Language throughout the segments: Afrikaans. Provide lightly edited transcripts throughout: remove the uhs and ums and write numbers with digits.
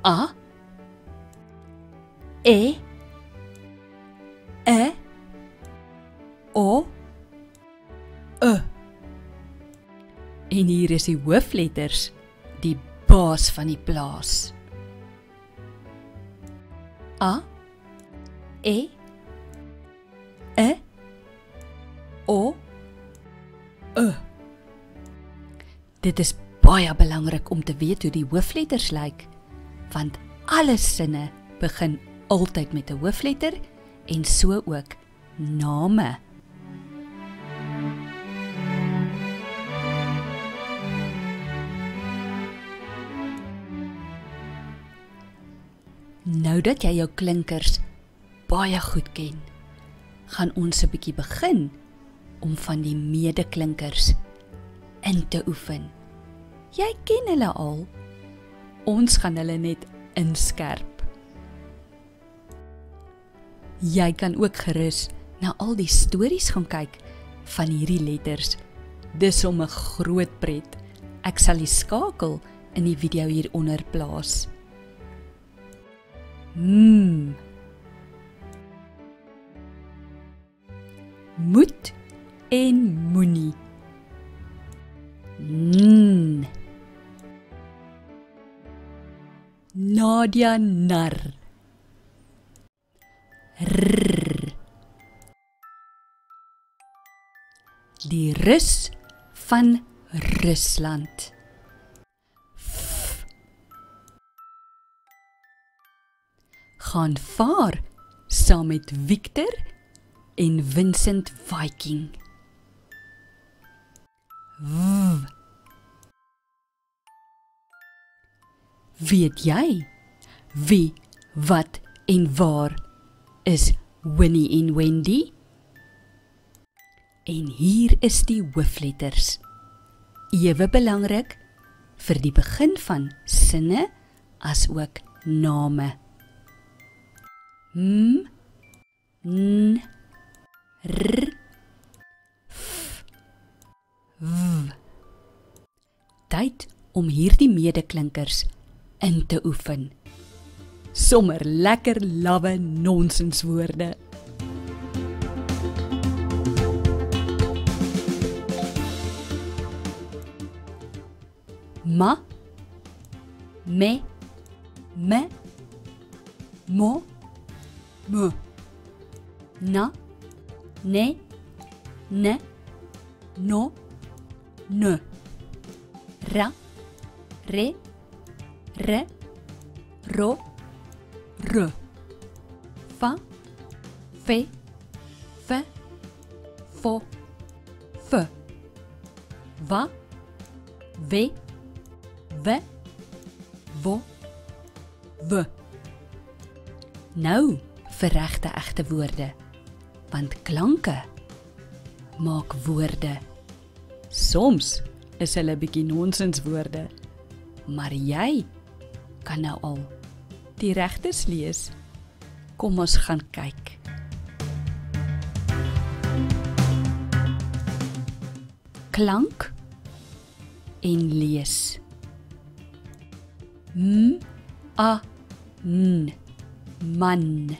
A, E, O, En hier is die hoofletters, die baas van die plaas. A, E, O, Dit is baie belangrik om te weet hoe die hoofletters lyk, want alle sinne begin altyd met 'n hoofletter en so ook name. Nou dat jy jou klinkers baie goed ken, gaan ons 'n bietjie begin om van die medeklinkers in te oefen. Jy ken hulle al. Ons gaan hulle net inskerp. Jy kan ook gerus na al die stories gaan kyk van hierdie letters. Dis om 'n groot pret. Ek sal die skakel in die video hieronder plaas. Moet en moenie. Nadia nar. Die Rus van Rusland. Gaan vaar saam met Victor en Vincent Viking. Weet jy wie, wat en waar is Winnie en Wendy? En hier is die hoofletters. Ewe belangrik vir die begin van sinne as ook name. M, N, R, F, W. Tyd om hierdie medeklinkers in te oefen. Sommer lekker lawwe nonsenswoorde. Ma, me, mo, na, ne, no, ra, re, ro, fa, fe, fo, va, ve, wo, w. Nou vir regte egte woorde, want klanke maak woorde. Soms is hulle bietjie nonsenswoorde, maar jy kan nou al die regtes lees. Kom ons gaan kyk. Klank en lees. M, a, n, man.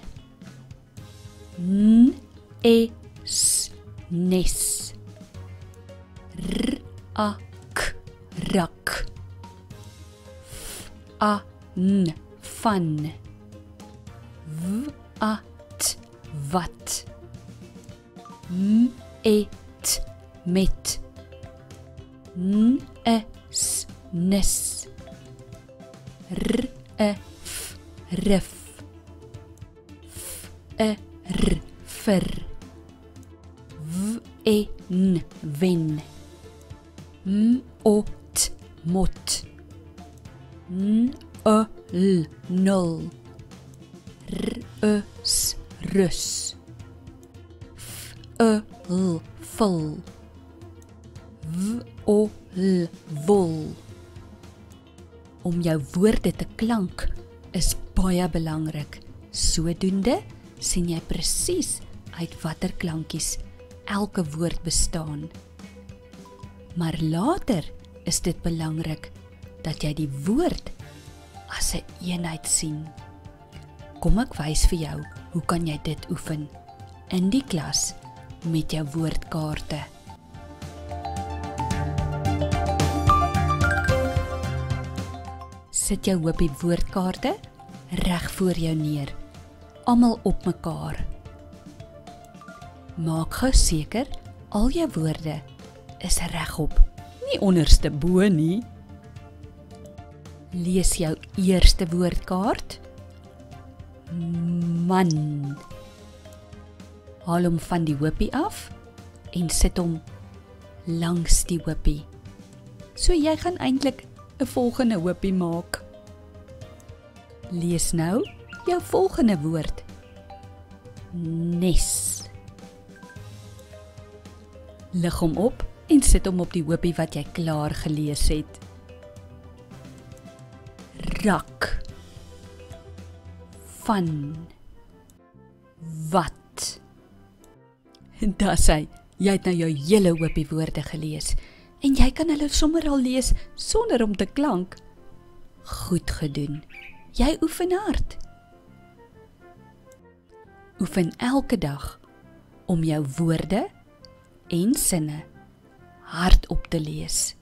N, e, s, nes. R, a, k, rak. F, a, n, van. W, a, t, wat. M, e, t, met. N, e, s, nes. R, e, f, rif. F, e, r, vir. W, e, n, wen. M, o, t, mot. N, o, l, nul. R, o, s, rus. F, o, l, vul. W, o, l, wol. Om jou woorde te klank is baie belangrik. Sodoende sien jy presies uit watter klankies elke woord bestaan. Maar later is dit belangrik dat jy die woord as as 'n eenheid sien. Kom ek wys vir jou, hoe kan jy dit oefen? In die klas, met jou woordkaarte. Sit jou hoopie woordkaarte reg voor jou neer, almal op mekaar. Maak gou seker, al jou woorde is regop, nie onderste bo nie. Lees jou eerste woordkaart. Man. Haal hom van die hoopie af en sit hom langs die hoopie. So jy gaan eintlik 'n volgende hoopie maak. Lees nou jou volgende woord. Nes. Lig hom op en sit hom op die hoopie wat jy klaar gelees het. Rak. Van. Wat. Dis hy, jy het nou jou hele hoopie woorde gelees en jy kan hulle sommer al lees sonder om te klank. Goed gedoen. Jy oefen hard. Oefen elke dag om jou woorde en sinne hardop te lees.